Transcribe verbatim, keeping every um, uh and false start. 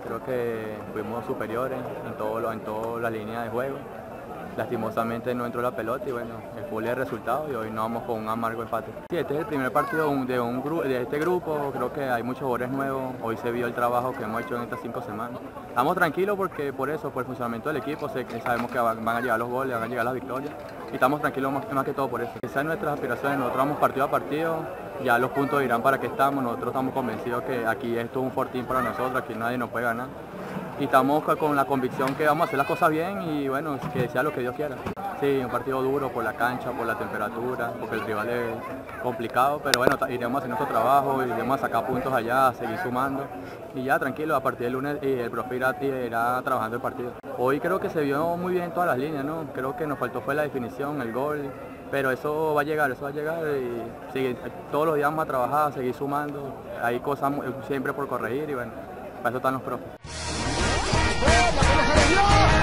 creo que fuimos superiores en todo lo, en toda la línea de juego. Lastimosamente no entró la pelota y bueno, el fútbol es el resultado y hoy nos vamos con un amargo empate. Sí, este es el primer partido de, un gru de este grupo, creo que hay muchos jugadores nuevos, hoy se vio el trabajo que hemos hecho en estas cinco semanas. Estamos tranquilos porque por eso, por el funcionamiento del equipo, sé, sabemos que van, van a llegar los goles, van a llegar las victorias y estamos tranquilos más, más que todo por eso. Esas son nuestras aspiraciones, nosotros vamos partido a partido, ya los puntos dirán para qué estamos, nosotros estamos convencidos que aquí esto es un fortín para nosotros, aquí nadie nos puede ganar. Y estamos con la convicción que vamos a hacer las cosas bien y bueno, que sea lo que Dios quiera. Sí, un partido duro por la cancha, por la temperatura, porque el rival es complicado, pero bueno, iremos a hacer nuestro trabajo, iremos a sacar puntos allá, a seguir sumando y ya tranquilo, a partir del lunes el profe irá, irá trabajando el partido. Hoy creo que se vio muy bien en todas las líneas, ¿no? Creo que nos faltó fue la definición, el gol, pero eso va a llegar, eso va a llegar y sí, todos los días vamos a trabajar, a seguir sumando, hay cosas siempre por corregir y bueno, para eso están los profes. ¡La pelota de Dios!